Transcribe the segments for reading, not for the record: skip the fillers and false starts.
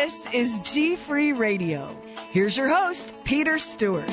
This is GFree Radio. Here's your host, Peter Stewart.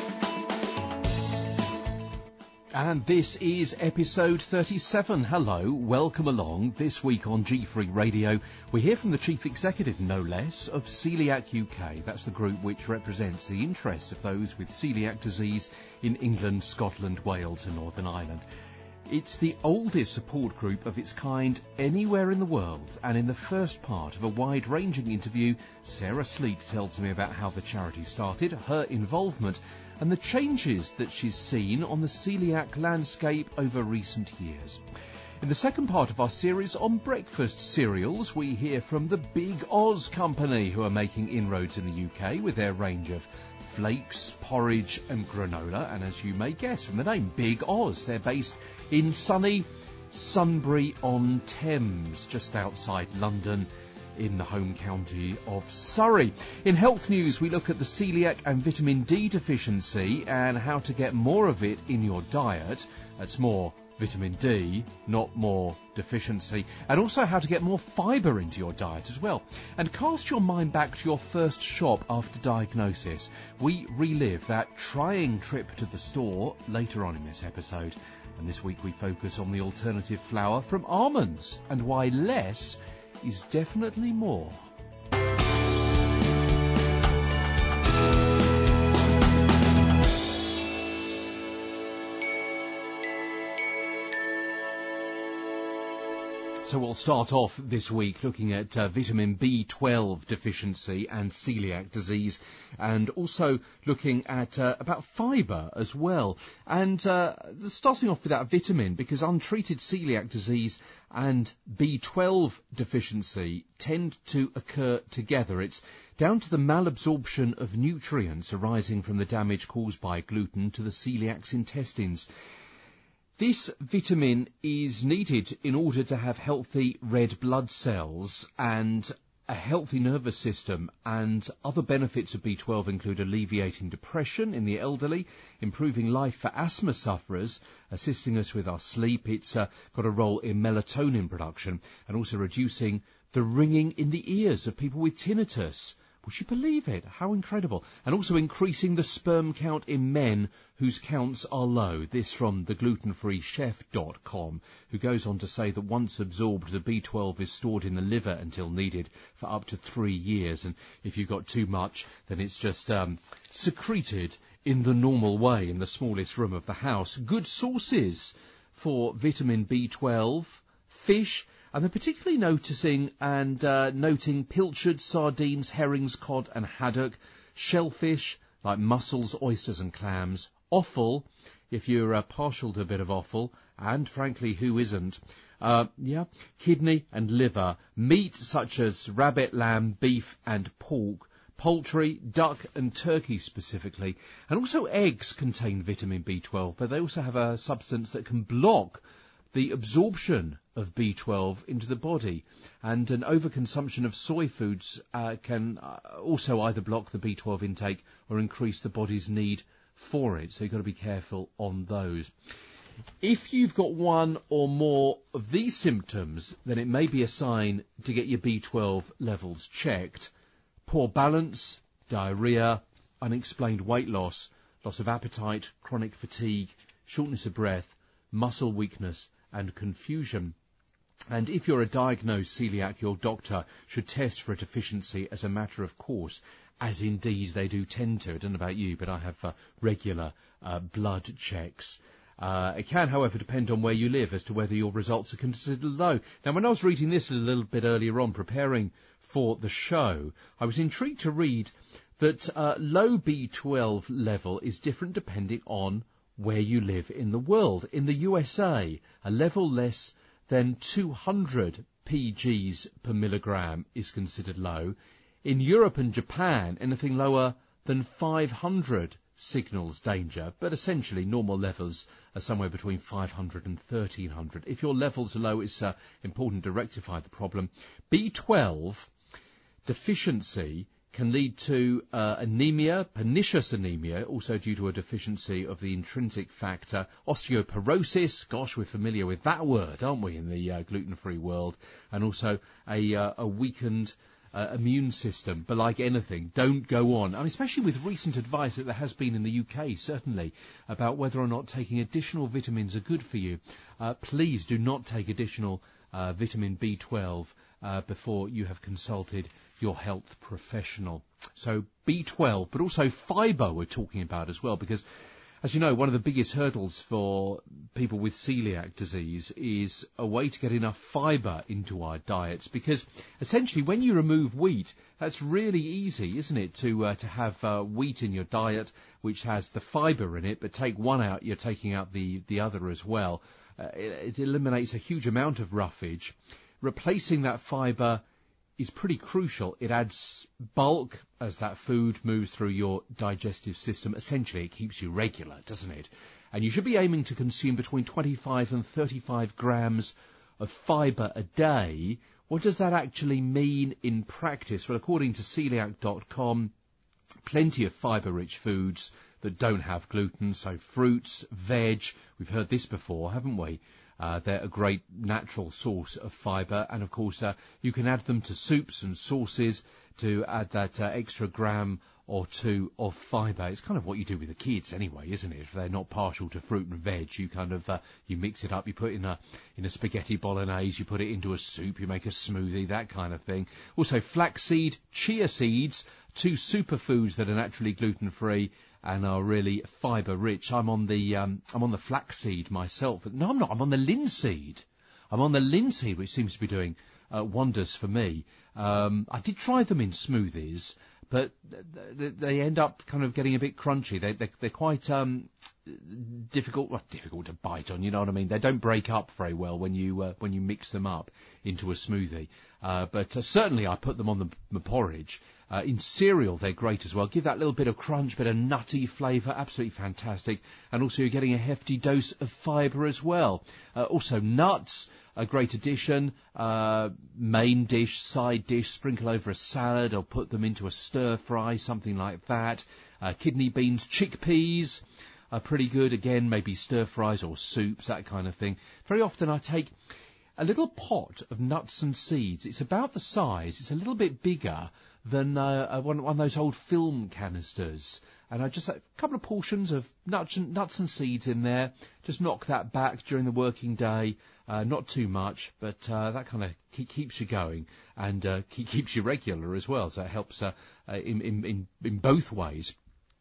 And this is episode 37. Hello, welcome along. This week on GFree Radio, we hear from the Chief Executive, no less, of Coeliac UK. That's the group which represents the interests of those with celiac disease in England, Scotland, Wales and Northern Ireland. It's the oldest support group of its kind anywhere in the world, and in the first part of a wide-ranging interview, Sarah Sleet tells me about how the charity started, her involvement, and the changes that she's seen on the celiac landscape over recent years. In the second part of our series on breakfast cereals, we hear from the Big Oz company, who are making inroads in the UK with their range of flakes, porridge and granola. And as you may guess from the name, Big Oz, they're based in sunny Sunbury on Thames, just outside London, in the home county of Surrey. In health news, we look at the celiac and vitamin D deficiency and how to get more of it in your diet. That's more vitamin D, not more deficiency, and also how to get more fibre into your diet as well. And cast your mind back to your first shop after diagnosis. We relive that trying trip to the store later on in this episode. And this week we focus on the alternative flour from almonds and why less is definitely more. So we'll start off this week looking at vitamin B12 deficiency and celiac disease, and also looking at about fibre as well. And starting off with that vitamin, because untreated celiac disease and B12 deficiency tend to occur together. It's down to the malabsorption of nutrients arising from the damage caused by gluten to the celiac's intestines. This vitamin is needed in order to have healthy red blood cells and a healthy nervous system, and other benefits of B12 include alleviating depression in the elderly, improving life for asthma sufferers, assisting us with our sleep. It's got a role in melatonin production and also reducing the ringing in the ears of people with tinnitus. Would you believe it? How incredible. And also increasing the sperm count in men whose counts are low. This from the glutenfreechef.com, who goes on to say that once absorbed, the B12 is stored in the liver until needed for up to 3 years. And if you've got too much, then it's just secreted in the normal way in the smallest room of the house. Good sources for vitamin B12, fish, and they're particularly noting pilchard, sardines, herrings, cod and haddock, shellfish like mussels, oysters and clams, offal, if you're partial to a bit of offal, and frankly, who isn't? Kidney and liver, meat such as rabbit, lamb, beef and pork, poultry, duck and turkey specifically, and also eggs contain vitamin B12, but they also have a substance that can block the absorption of B12 into the body, and an overconsumption of soy foods can also either block the B12 intake or increase the body's need for it, so you've got to be careful on those. If you've got one or more of these symptoms, then it may be a sign to get your B12 levels checked. Poor balance, diarrhea, unexplained weight loss, loss of appetite, chronic fatigue, shortness of breath, muscle weakness and confusion. And if you're a diagnosed celiac, your doctor should test for a deficiency as a matter of course, as indeed they do tend to. I don't know about you, but I have regular blood checks. It can, however, depend on where you live as to whether your results are considered low. Now, when I was reading this a little bit earlier on, preparing for the show, I was intrigued to read that low B12 level is different depending on where you live in the world. In the USA, a level less than 200 pgs per milligram is considered low. In Europe and Japan, anything lower than 500 signals danger, but essentially normal levels are somewhere between 500 and 1300. If your levels are low, it's important to rectify the problem. B12 deficiency can lead to anemia, pernicious anemia, also due to a deficiency of the intrinsic factor, osteoporosis, gosh, we're familiar with that word, aren't we, in the gluten-free world, and also a weakened immune system. But like anything, don't go on. I mean, especially with recent advice that there has been in the UK, certainly, about whether or not taking additional vitamins are good for you. Please do not take additional vitamin B12 before you have consulted your health professional. So B12, but also fibre we're talking about as well, because as you know, one of the biggest hurdles for people with celiac disease is a way to get enough fibre into our diets, because essentially when you remove wheat, that's really easy, isn't it, to have wheat in your diet which has the fibre in it, but take one out, you're taking out the other as well. It eliminates a huge amount of roughage. Replacing that fibre is pretty crucial. It adds bulk as that food moves through your digestive system. Essentially, it keeps you regular, doesn't it? And you should be aiming to consume between 25 and 35 grams of fibre a day. What does that actually mean in practice? Well, according to Coeliac.com, plenty of fibre-rich foods that don't have gluten, so fruits, veg. We've heard this before, haven't we? They're a great natural source of fibre, and of course you can add them to soups and sauces to add that extra gram or two of fibre. It's kind of what you do with the kids anyway, isn't it? If they're not partial to fruit and veg, you kind of you mix it up, you put it in a spaghetti bolognese, you put it into a soup, you make a smoothie, that kind of thing. Also flaxseed, chia seeds, two superfoods that are naturally gluten-free and are really fibre-rich. I'm on the flaxseed myself. No, I'm not. I'm on the linseed. Which seems to be doing wonders for me. I did try them in smoothies, but they end up kind of getting a bit crunchy. They're quite difficult to bite on. You know what I mean? They don't break up very well when you mix them up into a smoothie. But certainly I put them on the porridge. In cereal, they're great as well. Give that little bit of crunch, bit of nutty flavour, absolutely fantastic. And also you're getting a hefty dose of fibre as well. Also nuts, a great addition. Main dish, side dish, sprinkle over a salad or put them into a stir fry, something like that. Kidney beans, chickpeas are pretty good. Again, maybe stir fries or soups, that kind of thing. Very often I take a little pot of nuts and seeds. It's about the size. It's a little bit bigger than one of those old film canisters. And I just a couple of portions of nuts and seeds in there. Just knock that back during the working day. Not too much, but that kind of keeps you going and keeps you regular as well. So it helps in both ways.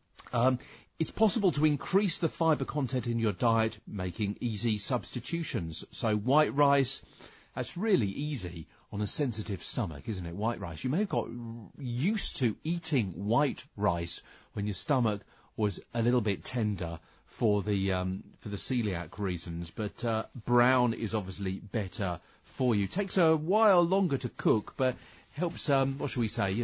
It's possible to increase the fibre content in your diet, making easy substitutions. So white rice, that's really easy on a sensitive stomach, isn't it? White rice. You may have got used to eating white rice when your stomach was a little bit tender for the celiac reasons, but brown is obviously better for you. Takes a while longer to cook, but helps, what shall we say,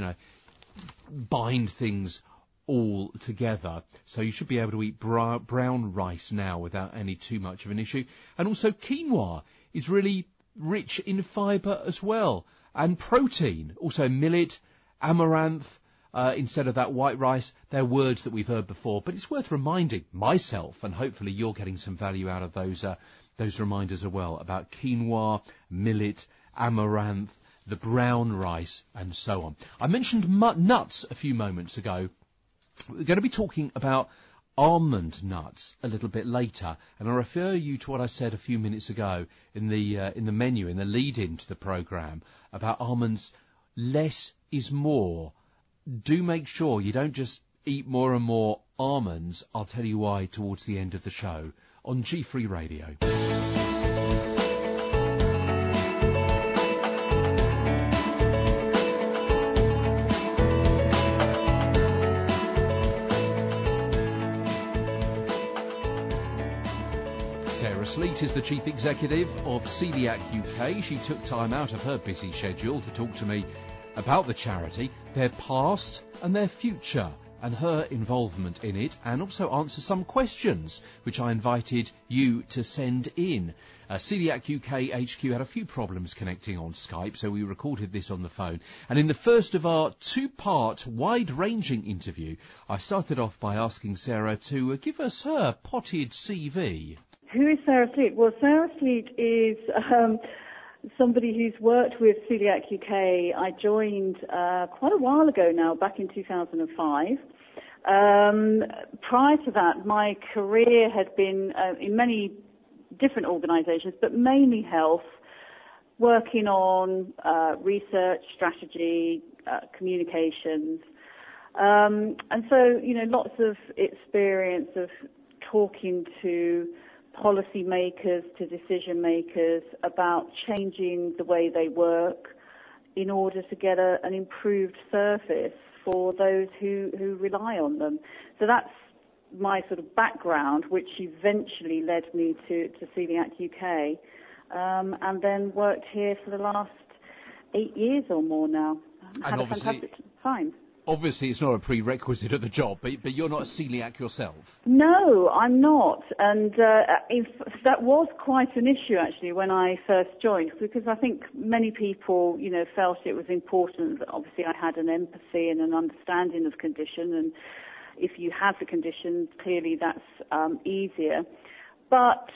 bind things all together. So you should be able to eat brown rice now without any too much of an issue. And also quinoa is really rich in fibre as well, and protein. Also millet, amaranth, instead of that white rice. They're words that we've heard before, but it's worth reminding myself, and hopefully you're getting some value out of those reminders as well, about quinoa, millet, amaranth, the brown rice, and so on. I mentioned nuts a few moments ago. We're going to be talking about almond nuts a little bit later, and I refer you to what I said a few minutes ago in the menu, in the lead-in to the programme, about almonds. Less is more. Do make sure you don't just eat more and more almonds. I'll tell you why towards the end of the show on GFree Radio. Sarah Sleet is the Chief Executive of Coeliac UK. She took time out of her busy schedule to talk to me about the charity, their past and their future, and her involvement in it, and also answer some questions which I invited you to send in. Coeliac UK HQ had a few problems connecting on Skype, so we recorded this on the phone. And in the first of our two-part, wide-ranging interview, I started off by asking Sarah to give us her potted CV. Who is Sarah Sleet? Well, Sarah Sleet is somebody who's worked with Coeliac UK. I joined quite a while ago now, back in 2005. Prior to that, my career had been in many different organisations, but mainly health, working on research, strategy, communications. And so, lots of experience of talking to policymakers, to decision makers about changing the way they work in order to get an improved service for those who rely on them. So that's my sort of background, which eventually led me to Coeliac UK, and then worked here for the last 8 years or more now. Had a fantastic time. Obviously, it's not a prerequisite of the job, but you're not a coeliac yourself. No, I'm not. And that was quite an issue, actually, when I first joined, because I think many people, felt it was important that obviously I had an empathy and an understanding of the condition. And if you have the condition, clearly that's easier. But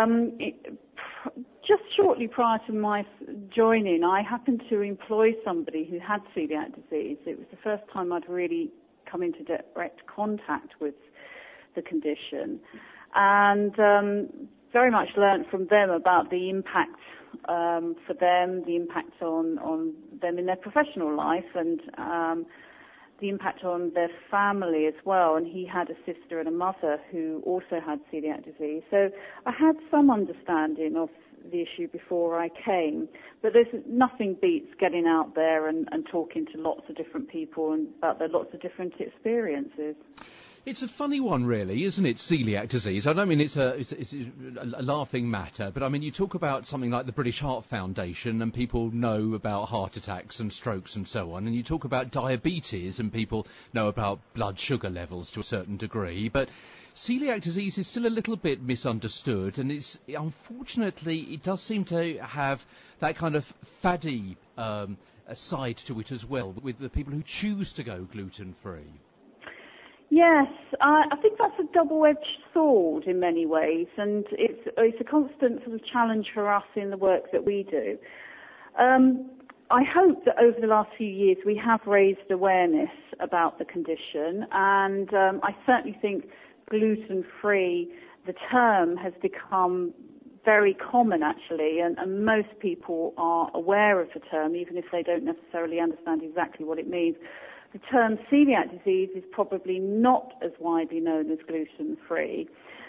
just shortly prior to my joining, I happened to employ somebody who had celiac disease. It was the first time I'd really come into direct contact with the condition, and very much learnt from them about the impact for them, the impact on them in their professional life, and the impact on their family as well. And he had a sister and a mother who also had celiac disease. So I had some understanding of the issue before I came, but there's nothing beats getting out there and talking to lots of different people and about their lots of different experiences. It's a funny one, really, isn't it, celiac disease? I don't mean it's a laughing matter, but I mean, you talk about something like the British Heart Foundation and people know about heart attacks and strokes and so on, and you talk about diabetes and people know about blood sugar levels to a certain degree, but celiac disease is still a little bit misunderstood, and unfortunately it does seem to have that kind of faddy side to it as well, with the people who choose to go gluten-free. Yes, I think that's a double-edged sword in many ways, and it's a constant sort of challenge for us in the work that we do. I hope that over the last few years we have raised awareness about the condition, and I certainly think gluten-free, the term has become very common actually, and most people are aware of the term, even if they don't necessarily understand exactly what it means. The term celiac disease is probably not as widely known as gluten-free.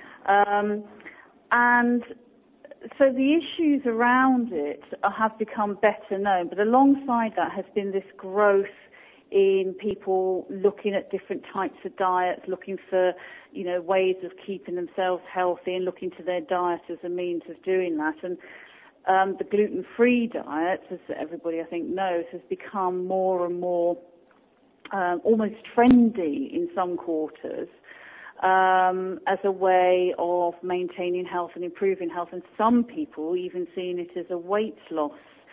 And so the issues around it have become better known, but alongside that has been this growth in people looking at different types of diets, looking for, ways of keeping themselves healthy and looking to their diet as a means of doing that. And the gluten-free diet, as everybody I think knows, has become more and more almost trendy in some quarters as a way of maintaining health and improving health, and some people even seeing it as a weight loss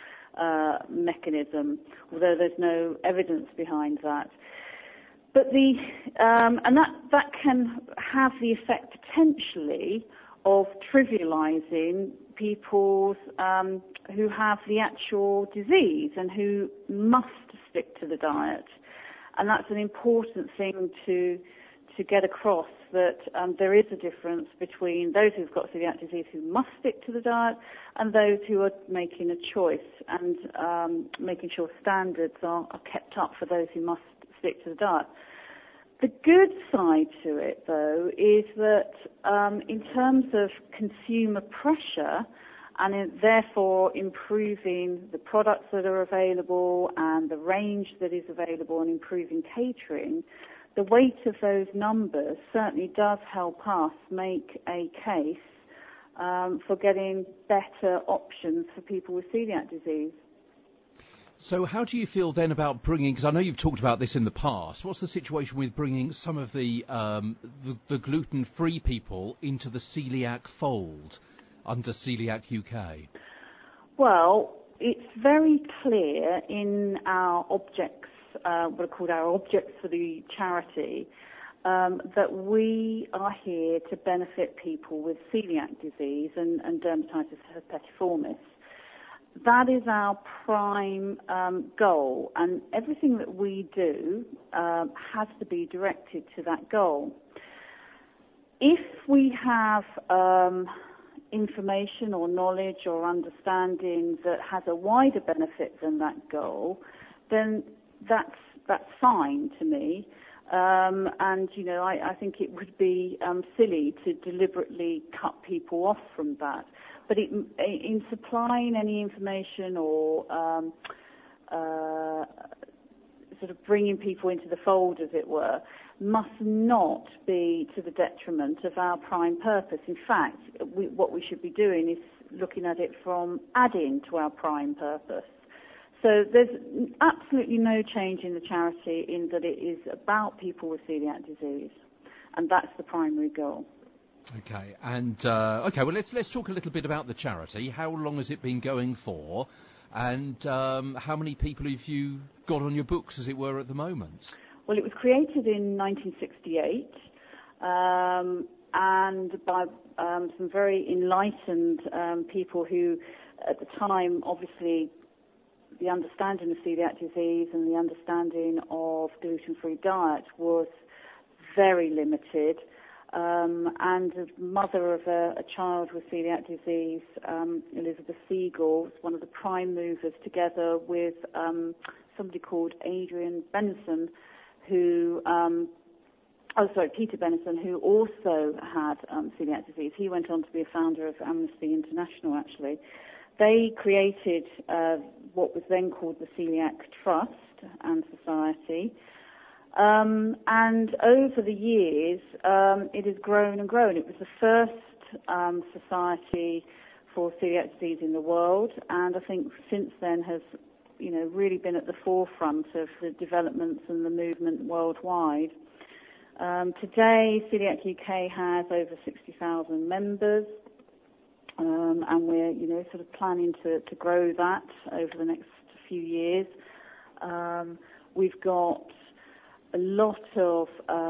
mechanism, although there's no evidence behind that. But and that can have the effect potentially of trivializing people who have the actual disease and who must stick to the diet. And that's an important thing to get across, that there is a difference between those who've got celiac disease who must stick to the diet and those who are making a choice and making sure standards are kept up for those who must stick to the diet. The good side to it, though, is that in terms of consumer pressure, and therefore improving the products that are available and the range that is available and improving catering, the weight of those numbers certainly does help us make a case for getting better options for people with celiac disease. So how do you feel then about bringing, because I know you've talked about this in the past, what's the situation with bringing some of the gluten-free people into the celiac fold under Coeliac UK? Well, it's very clear in our objects, what are called our objects for the charity, that we are here to benefit people with celiac disease and dermatitis herpetiformis. that is our prime goal, and everything that we do has to be directed to that goal. If we have information or knowledge or understanding that has a wider benefit than that goal, then that's fine to me. And, you know, I think it would be silly to deliberately cut people off from that. But in supplying any information or sort of bringing people into the fold, as it were, must not be to the detriment of our prime purpose. In fact, what we should be doing is looking at it from adding to our prime purpose. So there's absolutely no change in the charity in that it is about people with celiac disease, and that's the primary goal. Okay, and well, let's talk a little bit about the charity. How long has it been going for, and how many people have you got on your books, as it were, at the moment? Well, it was created in 1968, and by some very enlightened people who, at the time, obviously, the understanding of celiac disease and the understanding of gluten-free diet was very limited. And the mother of a child with celiac disease, Elizabeth Siegel, was one of the prime movers, together with somebody called Adrian Benison, Peter Benison, who also had celiac disease. He went on to be a founder of Amnesty International, actually. They created what was then called the Coeliac Trust and Society. And over the years, it has grown and grown. It was the first society for celiac disease in the world, and I think since then has, you know, really been at the forefront of the developments and the movement worldwide. Today, Coeliac UK has over 60,000 members, and we're, you know, sort of planning to grow that over the next few years. We've got a lot of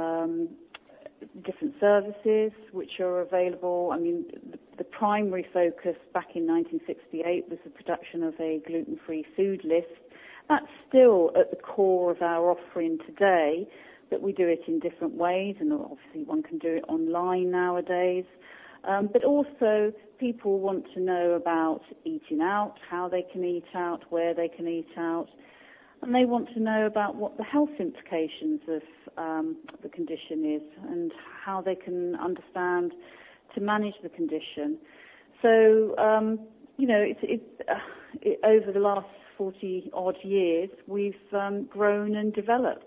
different services which are available. I mean, the primary focus back in 1968 was the production of a gluten-free food list. That's still at the core of our offering today, but we do it in different ways, and obviously one can do it online nowadays. But also, people want to know about eating out, how they can eat out, where they can eat out, and they want to know about what the health implications of the condition is and how they can understand to manage the condition. So, you know, over the last 40-odd years, we've grown and developed.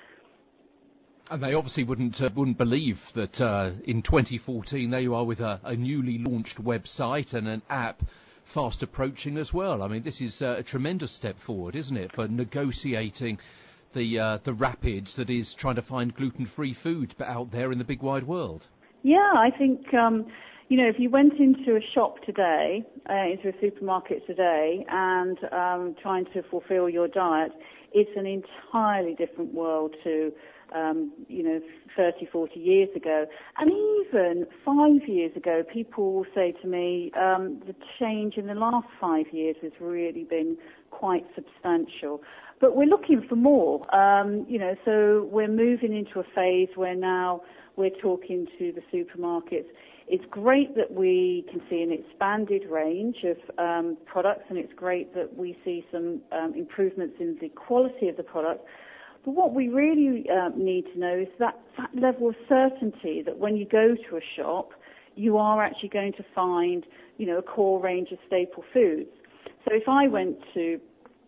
And they obviously wouldn't believe that in 2014 there you are with a newly launched website and an app fast approaching as well. I mean, this is a tremendous step forward, isn't it, for negotiating the rapids that is trying to find gluten-free food out there in the big wide world. Yeah, I think, you know, if you went into a shop today, into a supermarket today, and trying to fulfill your diet, it's an entirely different world to you know, 30, 40 years ago. And even 5 years ago, people will say to me, the change in the last 5 years has really been quite substantial. But we're looking for more, you know, so we're moving into a phase where now we're talking to the supermarkets. It's great that we can see an expanded range of products, and it's great that we see some improvements in the quality of the product. But what we really need to know is that level of certainty that when you go to a shop, you are actually going to find, you know, a core range of staple foods. So if I went to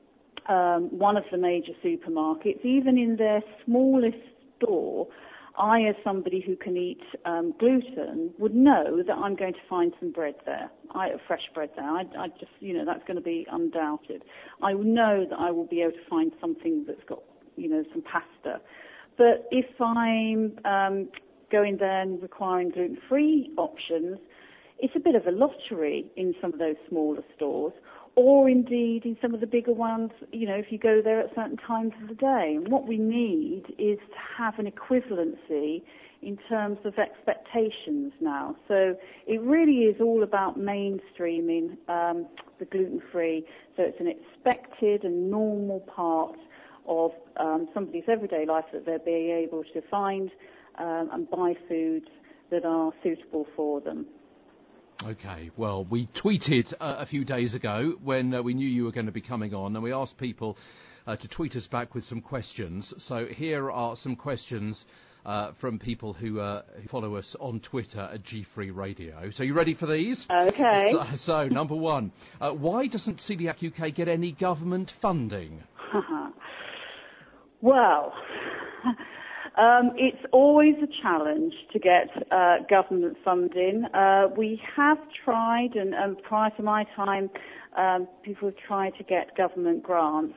one of the major supermarkets, even in their smallest store, I, as somebody who can eat gluten, would know that I'm going to find some bread there, fresh bread there. I just, you know, that's going to be undoubted. I know that I will be able to find something that's got, you know, some pasta. But if I'm going there and requiring gluten-free options, it's a bit of a lottery in some of those smaller stores, or indeed in some of the bigger ones, you know, if you go there at certain times of the day. And what we need is to have an equivalency in terms of expectations now. So it really is all about mainstreaming the gluten-free. So it's an expected and normal part of somebody's everyday life that they're being able to find and buy foods that are suitable for them. Okay, well, we tweeted a few days ago when we knew you were going to be coming on, and we asked people to tweet us back with some questions. So here are some questions from people who follow us on Twitter at GFree Radio. So you ready for these? Okay. So number one, why doesn't Coeliac UK get any government funding? Well, it's always a challenge to get government funding. We have tried, and prior to my time, people have tried to get government grants.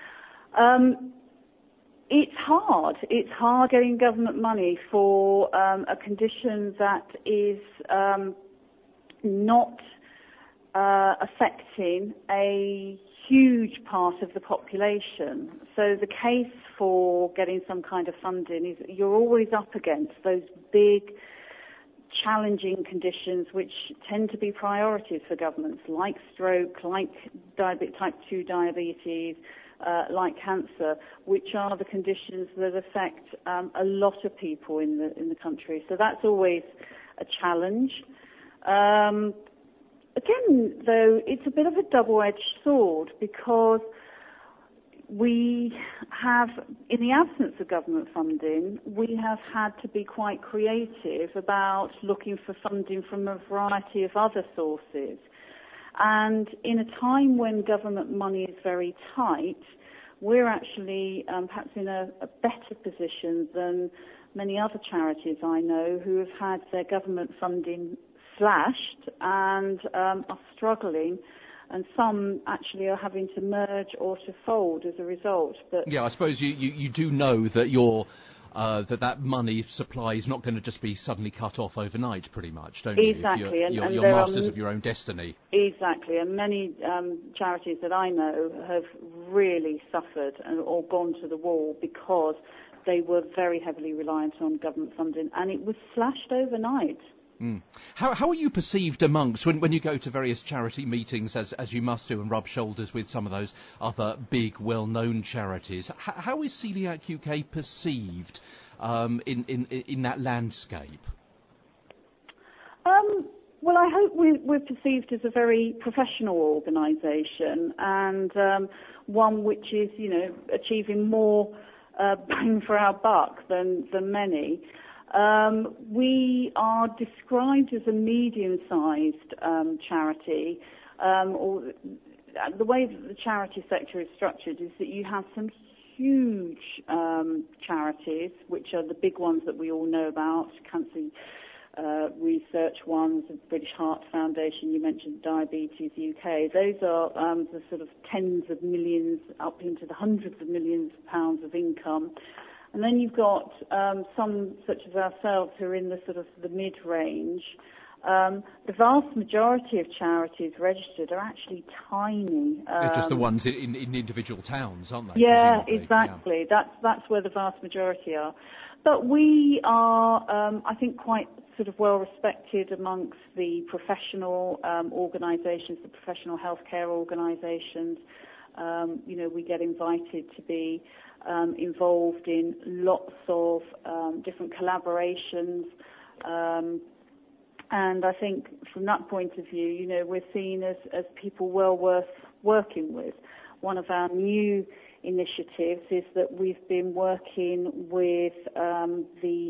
It's hard. It's hard getting government money for a condition that is not affecting a huge part of the population. So the case for getting some kind of funding is you're always up against those big, challenging conditions which tend to be priorities for governments, like stroke, like type 2 diabetes, like cancer, which are the conditions that affect a lot of people in the country. So that's always a challenge. Again, though, it's a bit of a double-edged sword because we have, in the absence of government funding, we have had to be quite creative about looking for funding from a variety of other sources. And in a time when government money is very tight, we're actually perhaps in a better position than many other charities I know who have had their government funding slashed and are struggling, and some actually are having to merge or to fold as a result. But yeah, I suppose you do know that that money supply is not going to just be suddenly cut off overnight, pretty much, don't you? Exactly. You're masters of your own destiny. Exactly, and many charities that I know have really suffered or gone to the wall because they were very heavily reliant on government funding, and it was slashed overnight. Mm. How are you perceived amongst, when you go to various charity meetings, as you must do, and rub shoulders with some of those other big, well-known charities? How is Coeliac UK perceived in that landscape? Well, I hope we're perceived as a very professional organisation and one which is, achieving more bang for our buck than many. We are described as a medium-sized charity. Or the way that the charity sector is structured is that you have some huge charities, which are the big ones that we all know about, Cancer Research ones, the British Heart Foundation, you mentioned Diabetes UK. Those are the sort of tens of millions up into the hundreds of millions of pounds of income. And then you've got some, such as ourselves, who are in the sort of the mid-range. The vast majority of charities registered are actually tiny. They're just the ones in individual towns, aren't they? Yeah, presumably? exactly. Yeah. That's where the vast majority are. But we are, I think, quite sort of well respected amongst the professional organisations, the professional healthcare organisations. We get invited to be involved in lots of different collaborations. And I think from that point of view, we're seen as people well worth working with. One of our new initiatives is that we've been working with the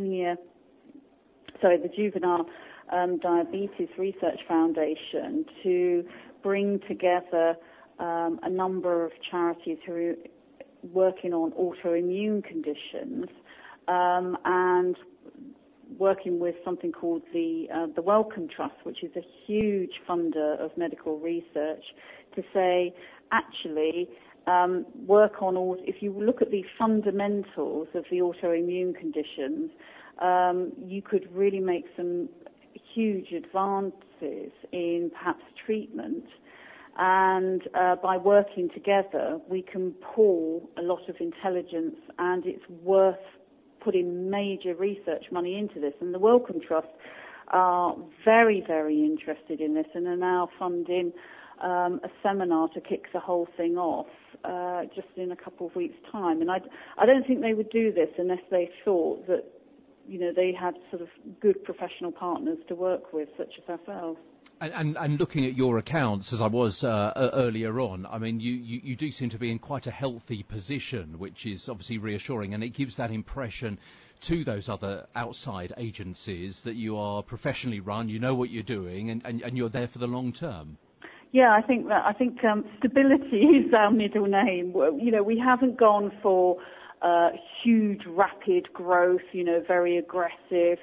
Juvenile Diabetes Research Foundation to bring together a number of charities who are working on autoimmune conditions and working with something called the Wellcome Trust, which is a huge funder of medical research, to say, actually, work on all. If you look at the fundamentals of the autoimmune conditions, you could really make some huge advances in perhaps treatment. And by working together, we can pool a lot of intelligence, and it's worth putting major research money into this, and the Wellcome Trust are very, very interested in this and are now funding a seminar to kick the whole thing off just in a couple of weeks' time. And I don't think they would do this unless they thought that, you know, they had sort of good professional partners to work with, such as ourselves. And looking at your accounts, as I was earlier on, I mean, you do seem to be in quite a healthy position, which is obviously reassuring, and it gives that impression to those other outside agencies that you are professionally run, you know what you're doing, and you're there for the long term. Yeah, I think stability is our middle name. You know, we haven't gone for huge, rapid growth, you know, very aggressive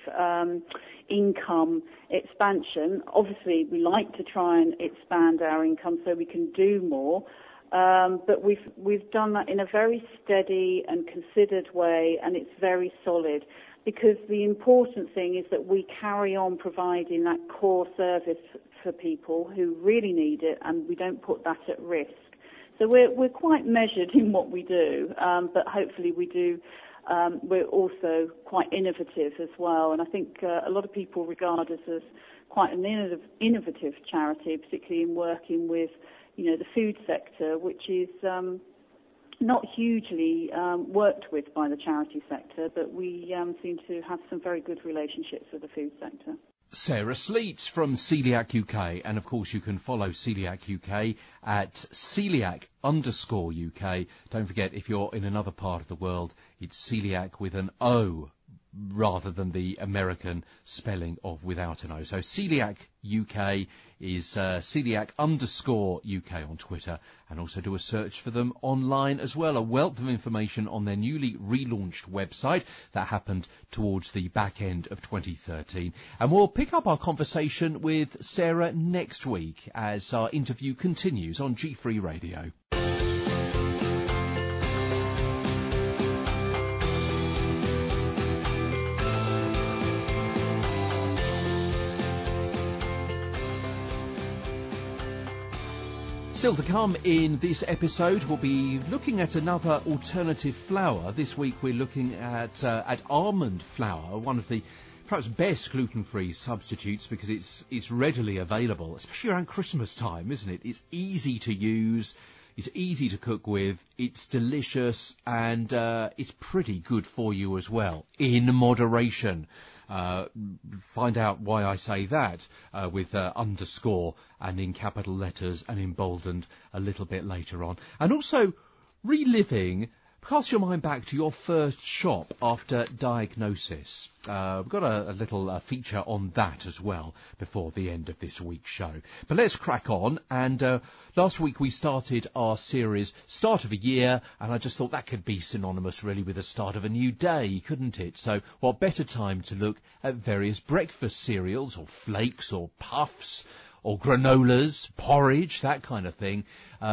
income expansion. Obviously, we like to try and expand our income so we can do more, but we've done that in a very steady and considered way, and it's very solid. Because the important thing is that we carry on providing that core service for people who really need it, and we don't put that at risk. So we're quite measured in what we do, but hopefully we do. We're also quite innovative as well, and I think a lot of people regard us as quite an innovative charity, particularly in working with, you know, the food sector, which is not hugely worked with by the charity sector, but we seem to have some very good relationships with the food sector. Sarah Sleet from Coeliac UK, and of course you can follow Coeliac UK at Coeliac_UK. Don't forget, if you're in another part of the world, it's Coeliac with an O rather than the American spelling of without an O. So Coeliac UK is Coeliac_UK on Twitter, and also do a search for them online as well. A wealth of information on their newly relaunched website that happened towards the back end of 2013. And we'll pick up our conversation with Sarah next week as our interview continues on GFree Radio. Still to come in this episode, we'll be looking at another alternative flour. This week we're looking at almond flour, one of the perhaps best gluten-free substitutes because it's readily available, especially around Christmas time, isn't it? It's easy to use, it's easy to cook with, it's delicious, and it's pretty good for you as well, in moderation. Find out why I say that with underscore and in capital letters and emboldened a little bit later on. And also reliving, cast your mind back to your first shop after diagnosis. We've got a little feature on that as well before the end of this week's show. But let's crack on. And last week we started our series, Start of a Year, and I just thought that could be synonymous really with the start of a new day, couldn't it? So what better time to look at various breakfast cereals or flakes or puffs or granolas, porridge, that kind of thing.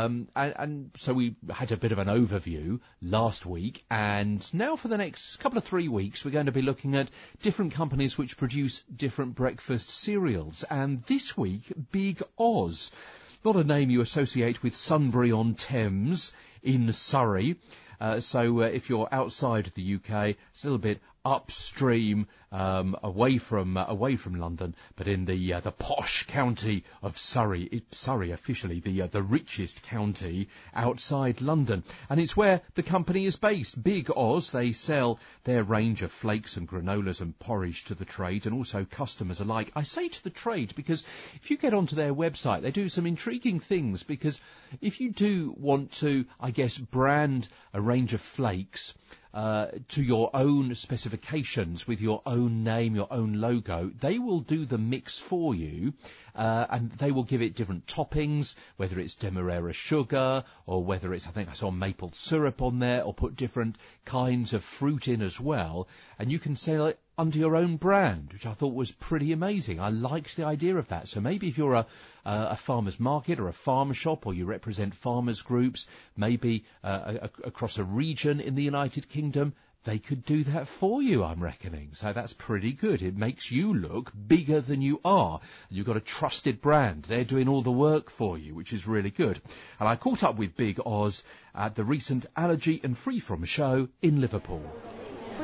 And so we had a bit of an overview last week, and now for the next couple of 3 weeks, we're going to be looking at different companies which produce different breakfast cereals. And this week, Big Oz, not a name you associate with Sunbury on Thames in Surrey. So if you're outside of the UK, it's a little bit upstream, away from London, but in the posh county of Surrey. Surrey officially the richest county outside London, and it's where the company is based. Big Oz, they sell their range of flakes and granolas and porridge to the trade and also customers alike. I say to the trade because if you get onto their website, they do some intriguing things, because if you do want to, I guess, brand a range of flakes to your own specifications with your own name, your own logo, they will do the mix for you, and they will give it different toppings, whether it's demerara sugar or whether it's, I think I saw maple syrup on there, or put different kinds of fruit in as well, and you can sell it under your own brand, which I thought was pretty amazing. I liked the idea of that. So maybe if you're a farmer's market or a farm shop, or you represent farmers groups, maybe across a region in the United Kingdom, they could do that for you, I'm reckoning. So that's pretty good. It makes you look bigger than you are. And you've got a trusted brand. They're doing all the work for you, which is really good. And I caught up with Big Oz at the recent Allergy and Free From show in Liverpool. We're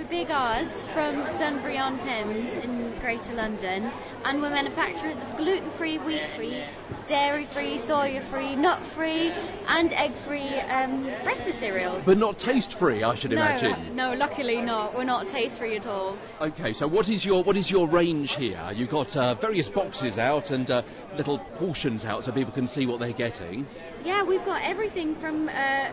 Big R's from Sunbury on Thames in Greater London, and we're manufacturers of gluten-free, wheat-free, dairy-free, soya-free, nut-free, and egg-free breakfast cereals. But not taste-free, I should imagine. No, luckily not. We're not taste-free at all. Okay, so what is your range here? You've got various boxes out and little portions out so people can see what they're getting. Yeah, we've got everything from a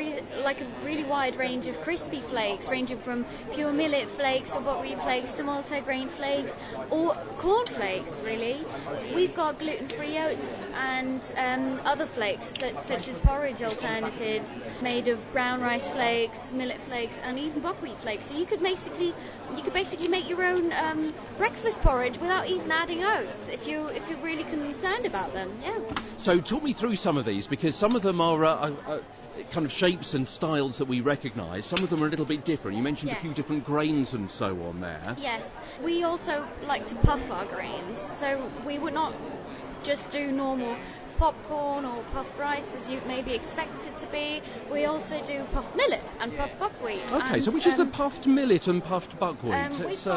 really wide range of crispy flakes, ranging from pure millet flakes or buckwheat flakes to multi-grain flakes or corn flakes, really. We've got gluten-free oats and other flakes such as porridge alternatives made of brown rice flakes, millet flakes, and even buckwheat flakes. So you could basically make your own breakfast porridge without even adding oats if you're really concerned about them. Yeah. So talk me through some of these, because some of them are kind of shapes and styles that we recognise. Some of them are a little bit different. You mentioned a few different grains and so on there. Yes. We also like to puff our grains, so we would not just do normal popcorn or puffed rice as you maybe expect it to be. We also do puffed millet and puffed buckwheat. Okay, so which is the puffed millet and puffed buckwheat?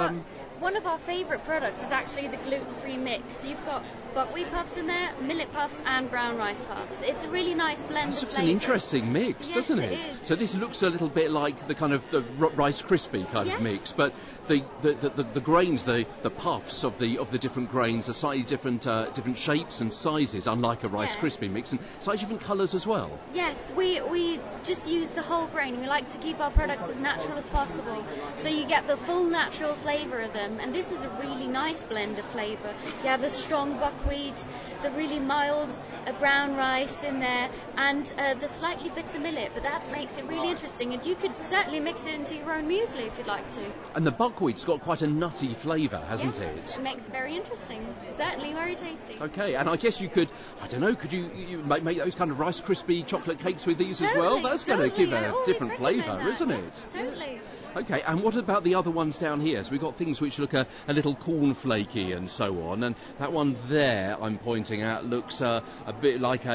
One of our favourite products is actually the gluten-free mix. You've got buckwheat puffs in there, millet puffs and brown rice puffs. It's a really nice blend of flavours. It's an interesting mix, doesn't it? It is. So this looks a little bit like the kind of the Rice Krispie kind of mix, but the grains, the puffs of the different grains are slightly different shapes and sizes, unlike a Rice Krispie mix, and slightly different colours as well. Yes, we just use the whole grain. We like to keep our products as natural as possible, so you get the full natural flavour of them. And this is a really nice blend of flavour. You have the strong buckwheat, the really mild brown rice in there, and the slightly bitter millet, but that makes it really interesting. And you could certainly mix it into your own muesli if you'd like to. And the buckwheat's got quite a nutty flavour, hasn't it? It makes it very interesting. Certainly very tasty. Okay, and I guess you could, could you make those kind of Rice Krispie chocolate cakes with these as well? That's going to give a different flavour, isn't it? Yes, totally. Okay, and what about the other ones down here? So we've got things which look a little cornflakey and so on, and that one there I'm pointing at looks a bit like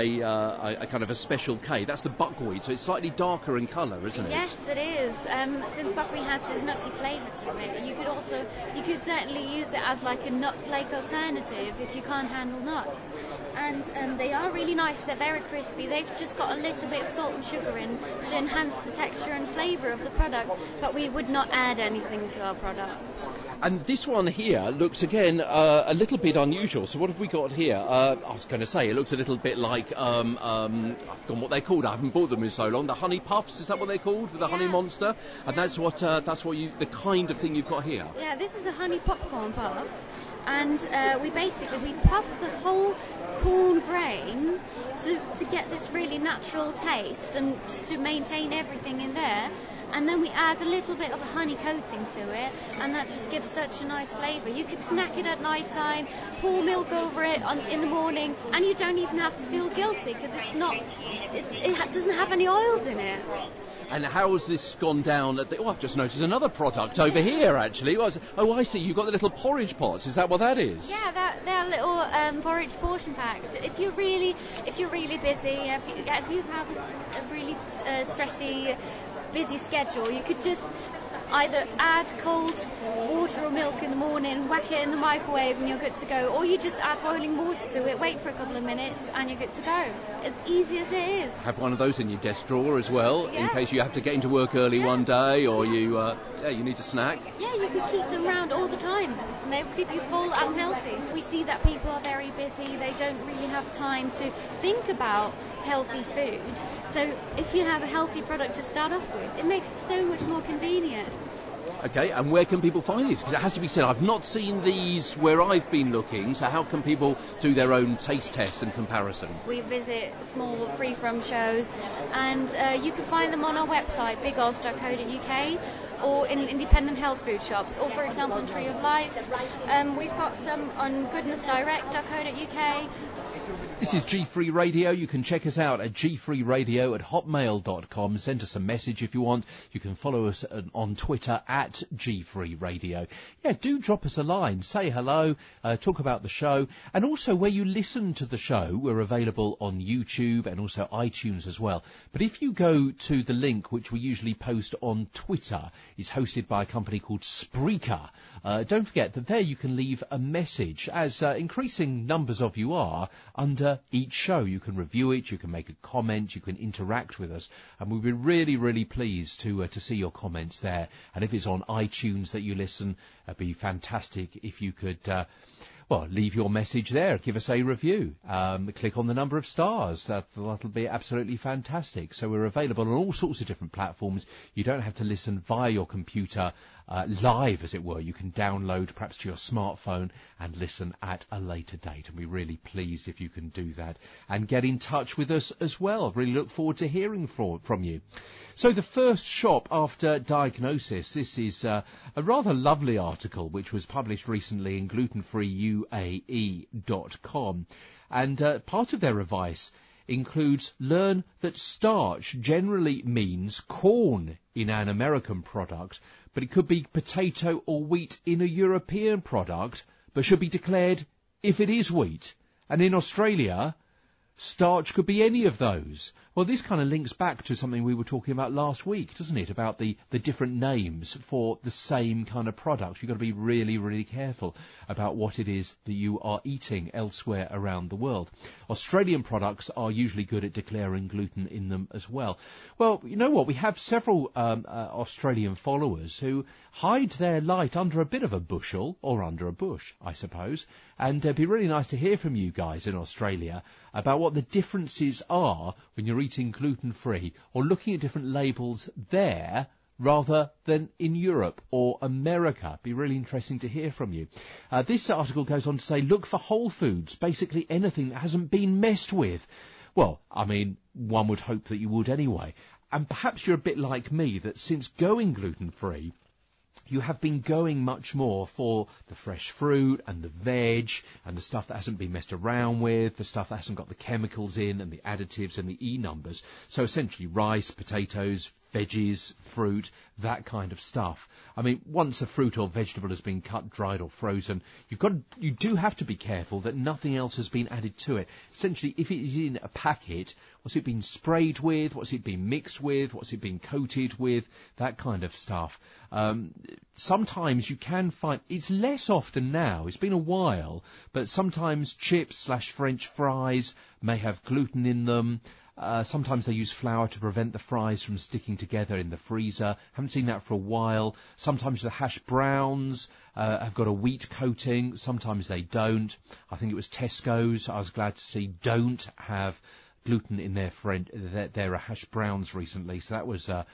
a kind of a special K. That's the buckwheat, so it's slightly darker in colour, isn't it? Yes, it is. Since buckwheat has this nutty flavour to it, you could certainly use it as like a nut flake alternative if you can't handle nuts. And they are really nice. They're very crispy. They've just got a little bit of salt and sugar in to enhance the texture and flavour of the product, but we would not add anything to our products. And this one here looks again a little bit unusual. So what have we got here? I was going to say it looks a little bit like I've forgotten what they're called. I haven't bought them in so long. The honey puffs, is that what they're called? With the honey monster, and that's what the kind of thing you've got here. Yeah, this is a honey popcorn puff. And we puff the whole corn grain to get this really natural taste and to maintain everything in there. And then we add a little bit of a honey coating to it, and that just gives such a nice flavour. You could snack it at night time, pour milk over it in the morning, and you don't even have to feel guilty because it doesn't have any oils in it. And how has this gone down at I've just noticed another product over here, actually. Oh, I see, you've got the little porridge pots. Is that what that is? Yeah, they're little porridge portion packs. If you're really busy, if you have a really stressy, busy schedule, you could just either add cold water or milk in the morning, whack it in the microwave and you're good to go, or you just add boiling water to it, wait for a couple of minutes and you're good to go. As easy as it is. Have one of those in your desk drawer as well, in case you have to get into work early one day, or you need a snack. Yeah, you could keep them around all the time and they'll keep you full and healthy. We see that people are very busy, they don't really have time to think about healthy food. So if you have a healthy product to start off with, it makes it so much more convenient. Okay, and where can people find these? Because it has to be said, I've not seen these where I've been looking, so how can people do their own taste tests and comparison? We visit small free-from shows, and you can find them on our website, bigoz.co.uk, or in independent health food shops, or for example in Tree of Life. We've got some on goodnessdirect.co.uk. This is GFree Radio. You can check us out at gfreeradio@hotmail.com. Send us a message if you want. You can follow us on Twitter at GFree Radio. Yeah, do drop us a line. Say hello, talk about the show, and also where you listen to the show. We're available on YouTube and also iTunes as well. But if you go to the link, which we usually post on Twitter, it's hosted by a company called Spreaker. Don't forget that there you can leave a message, as increasing numbers of you are, under each show. You can review it, you can make a comment, you can interact with us, and we'll be really, really pleased to see your comments there. And if it's on iTunes that you listen, it'd be fantastic if you could leave your message there. Give us a review. Click on the number of stars. That'll be absolutely fantastic. So we're available on all sorts of different platforms. You don't have to listen via your computer live, as it were. You can download perhaps to your smartphone and listen at a later date. And we're really pleased if you can do that. And get in touch with us as well. Really look forward to hearing from you. So the first shop after diagnosis, this is a rather lovely article which was published recently in glutenfreeuae.com. And part of their advice includes learn that starch generally means corn in an American product, but it could be potato or wheat in a European product, but should be declared if it is wheat. And in Australia, starch could be any of those. Well, this kind of links back to something we were talking about last week, doesn't it? About the different names for the same kind of product. You've got to be really, really careful about what it is that you are eating elsewhere around the world. Australian products are usually good at declaring gluten in them as well. Well, you know what? We have several Australian followers who hide their light under a bit of a bushel, or under a bush, I suppose. And it'd be really nice to hear from you guys in Australia about what the differences are when you're eating gluten-free, or looking at different labels there rather than in Europe or America. Be really interesting to hear from you. This article goes on to say, look for whole foods, basically anything that hasn't been messed with. Well, I mean, one would hope that you would anyway. And perhaps you're a bit like me, that since going gluten-free, you have been going much more for the fresh fruit and the veg and the stuff that hasn't been messed around with, the stuff that hasn't got the chemicals in and the additives and the E numbers. So essentially rice, potatoes, veggies, fruit, that kind of stuff. I mean, once a fruit or vegetable has been cut, dried or frozen, you do have to be careful that nothing else has been added to it. Essentially, if it is in a packet, what's it been sprayed with, what's it been mixed with, what's it been coated with, that kind of stuff. Sometimes you can find, it's less often now, it's been a while, but sometimes chips/French fries may have gluten in them. Sometimes they use flour to prevent the fries from sticking together in the freezer. Haven't seen that for a while. Sometimes the hash browns have got a wheat coating. Sometimes they don't. I think it was Tesco's, I was glad to see, don't have gluten in their hash browns recently. So that was a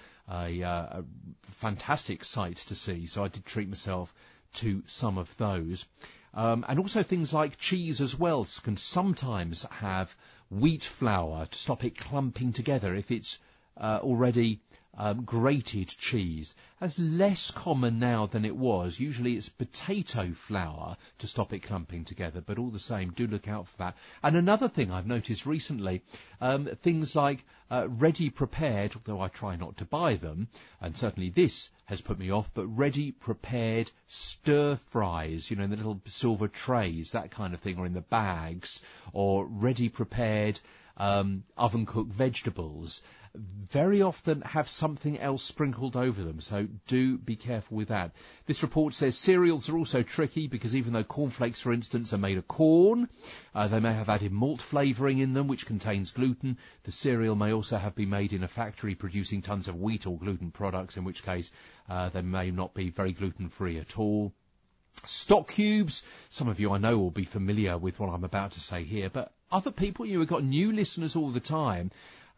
fantastic sight to see. So I did treat myself to some of those. And also things like cheese as well can sometimes have wheat flour to stop it clumping together if it's already grated cheese. That's less common now than it was. Usually it's potato flour to stop it clumping together, but all the same, do look out for that. And another thing I've noticed recently, things like ready prepared, although I try not to buy them, and certainly this has put me off, but ready prepared stir fries, in the little silver trays, that kind of thing, or in the bags, or ready prepared oven cooked vegetables, very often have something else sprinkled over them, so do be careful with that. This report says cereals are also tricky because even though cornflakes, for instance, are made of corn, they may have added malt flavouring in them, which contains gluten. The cereal may also have been made in a factory producing tons of wheat or gluten products, in which case they may not be very gluten-free at all. Stock cubes, some of you I know will be familiar with what I'm about to say here, but other people, we've got new listeners all the time,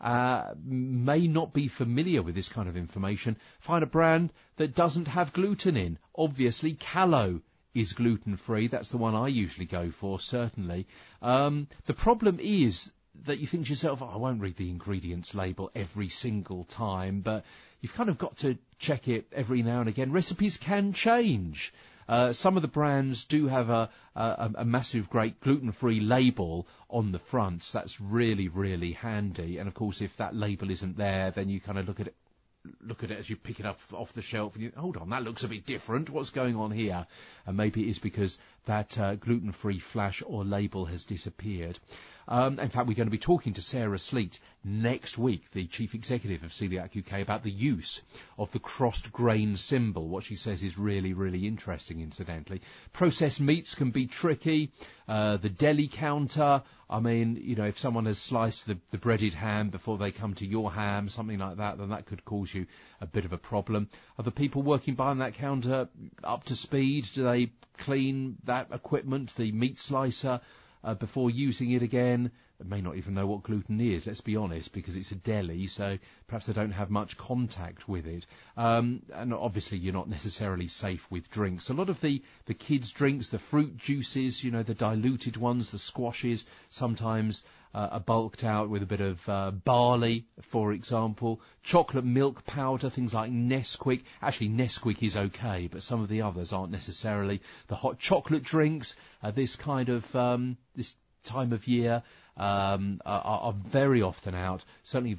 may not be familiar with this kind of information. Find a brand that doesn't have gluten in. Obviously, Callow is gluten-free. That's the one I usually go for, certainly. The problem is that you think to yourself, I won't read the ingredients label every single time, but you've kind of got to check it every now and again. Recipes can change. Some of the brands do have a massive, great gluten-free label on the front. So that's really, really handy. And of course, if that label isn't there, then you kind of look at it as you pick it up off the shelf and you, hold on, that looks a bit different. What's going on here? And maybe it is because that gluten-free flash or label has disappeared. In fact, we're going to be talking to Sarah Sleet next week, the Chief Executive of Coeliac UK, about the use of the crossed grain symbol. What she says is really, really interesting, incidentally. Processed meats can be tricky. The deli counter, I mean, you know, if someone has sliced the breaded ham before they come to your ham, something like that, then that could cause you a bit of a problem. Are the people working behind that counter up to speed? Do they clean that equipment, the meat slicer, before using it again? They may not even know what gluten is, let's be honest, because it's a deli, so perhaps they don't have much contact with it. And obviously you're not necessarily safe with drinks. A lot of the kids' drinks, the fruit juices, you know, the diluted ones, the squashes, sometimes are bulked out with a bit of barley, for example. Chocolate milk powder, things like Nesquik. Actually, Nesquik is okay, but some of the others aren't necessarily. The hot chocolate drinks, this kind of this time of year, are very often out. Certainly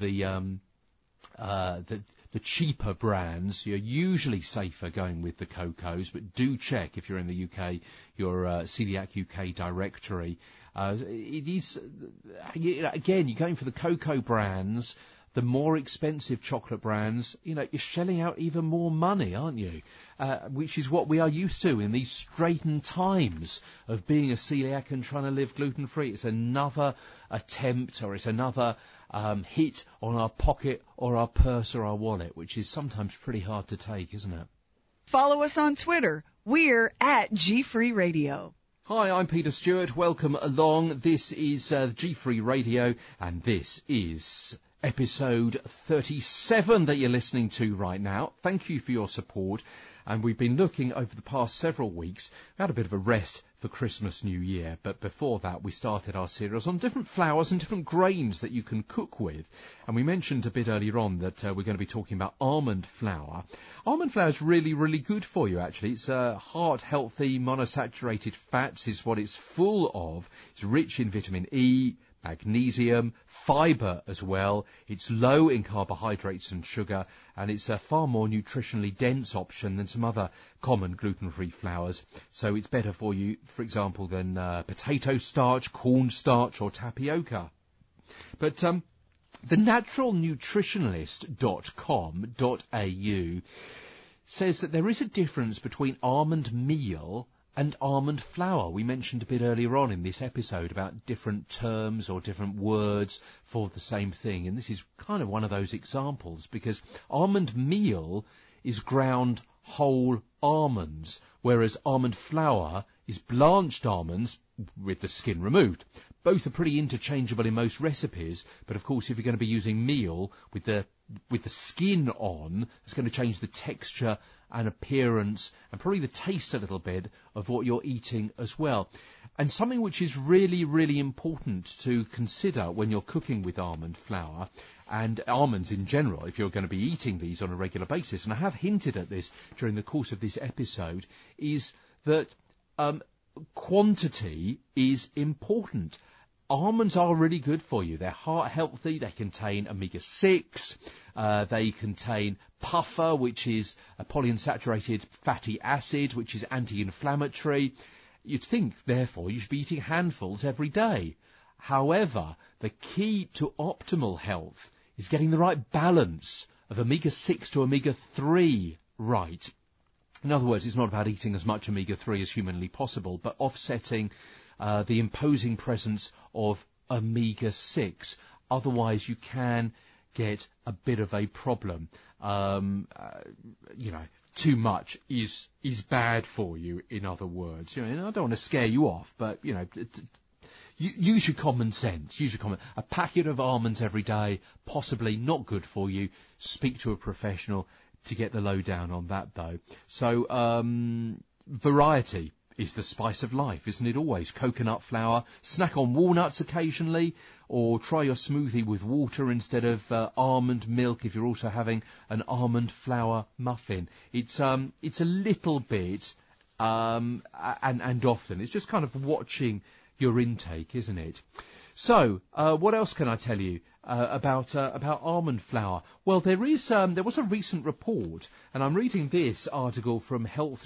the cheaper brands, you're usually safer going with the cocos, but do check if you're in the UK, your Coeliac UK directory. It is, again, you're going for the cocoa brands, the more expensive chocolate brands, you know, you're shelling out even more money, aren't you? Which is what we are used to in these straitened times of being a celiac and trying to live gluten-free. It's another attempt, or it's another hit on our pocket or our purse or our wallet, which is sometimes pretty hard to take, isn't it? Follow us on Twitter. We're at GFree Radio. Hi, I'm Peter Stewart. Welcome along. This is GFree Radio, and this is episode 37 that you're listening to right now. Thank you for your support. And we've been looking over the past several weeks. We had a bit of a rest for Christmas, New Year, but before that we started our series on different flours and different grains that you can cook with. And we mentioned a bit earlier on that we're going to be talking about almond flour. Almond flour is really, really good for you, actually. It's heart-healthy, monosaturated fats is what it's full of. It's rich in vitamin E, magnesium, fibre as well. It's low in carbohydrates and sugar, and it's a far more nutritionally dense option than some other common gluten-free flours. So it's better for you, for example, than potato starch, corn starch or tapioca. But the naturalnutritionalist.com.au says that there is a difference between almond meal and almond flour. We mentioned a bit earlier on in this episode about different terms or different words for the same thing, and this is kind of one of those examples, because almond meal is ground whole almonds, whereas almond flour is blanched almonds with the skin removed. Both are pretty interchangeable in most recipes, but of course if you're going to be using meal with the skin on, it's going to change the texture and appearance and probably the taste a little bit of what you're eating as well. And something which is really, really important to consider when you're cooking with almond flour and almonds in general, if you're going to be eating these on a regular basis, and I have hinted at this during the course of this episode, is that quantity is important. Almonds are really good for you. They're heart healthy. They contain omega-6. They contain puffer, which is a polyunsaturated fatty acid, which is anti-inflammatory. You'd think, therefore, you should be eating handfuls every day. However, the key to optimal health is getting the right balance of omega-6 to omega-3 right. In other words, it's not about eating as much omega-3 as humanly possible, but offsetting the imposing presence of omega-6. Otherwise, you can get a bit of a problem. Too much is bad for you, in other words. You know, I don't want to scare you off, but, you know, use your common sense. A packet of almonds every day, possibly not good for you. Speak to a professional to get the lowdown on that, though. So, variety is the spice of life, isn't it always? Coconut flour, snack on walnuts occasionally, or try your smoothie with water instead of almond milk if you're also having an almond flour muffin. It's a little bit and often. It's just kind of watching your intake, isn't it? So, what else can I tell you about almond flour? Well, there was a recent report, and I'm reading this article from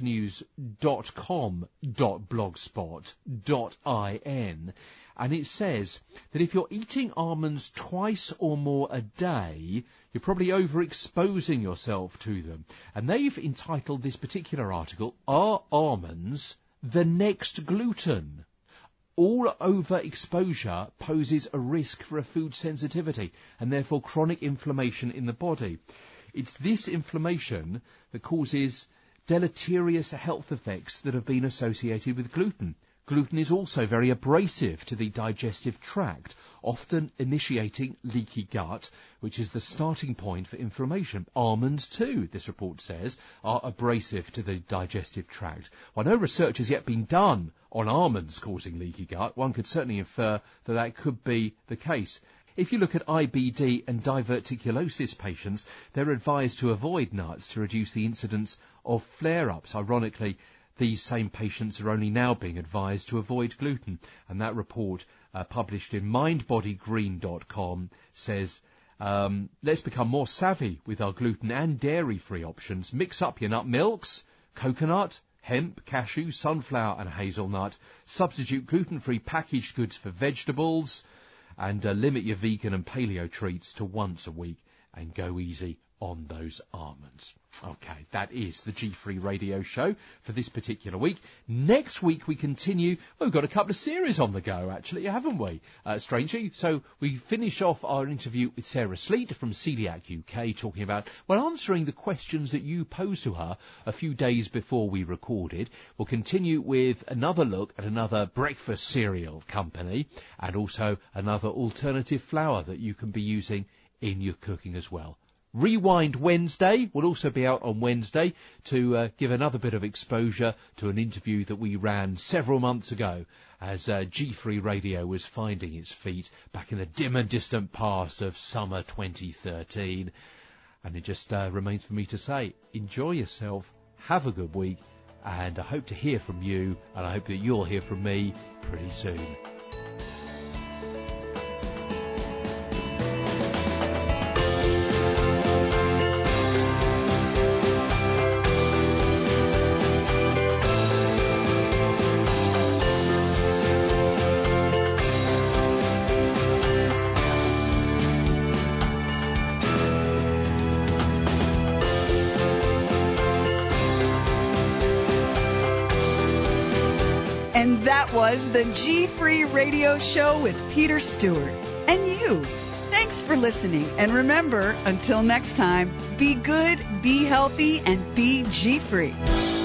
healthnews.com.blogspot.in, and it says that if you're eating almonds twice or more a day, you're probably overexposing yourself to them. And they've entitled this particular article, "Are Almonds the Next Gluten?" All overexposure poses a risk for a food sensitivity and therefore chronic inflammation in the body. It's this inflammation that causes deleterious health effects that have been associated with gluten. Gluten is also very abrasive to the digestive tract, often initiating leaky gut, which is the starting point for inflammation. Almonds, too, this report says, are abrasive to the digestive tract. While no research has yet been done on almonds causing leaky gut, one could certainly infer that that could be the case. If you look at IBD and diverticulosis patients, they're advised to avoid nuts to reduce the incidence of flare-ups. Ironically, these same patients are only now being advised to avoid gluten. And that report, published in mindbodygreen.com, says, let's become more savvy with our gluten and dairy-free options. Mix up your nut milks, coconut, hemp, cashew, sunflower and hazelnut. Substitute gluten-free packaged goods for vegetables. And limit your vegan and paleo treats to once a week. And go easy on those almonds. Okay, that is the GFree Radio Show for this particular week. Next week we continue. Well, we've got a couple of series on the go, actually, haven't we? Strangely. So we finish off our interview with Sarah Sleet from Coeliac UK, talking about, well, answering the questions that you posed to her a few days before we recorded. We'll continue with another look at another breakfast cereal company and also another alternative flour that you can be using in your cooking as well. Rewind Wednesday will also be out on Wednesday to give another bit of exposure to an interview that we ran several months ago as GFree Radio was finding its feet back in the dim and distant past of summer 2013. And it just remains for me to say, enjoy yourself, have a good week, and I hope to hear from you, and I hope that you'll hear from me pretty soon. And that was the GFree Radio Show with Peter Stewart. And you. Thanks for listening. And remember, until next time, be good, be healthy, and be GFree.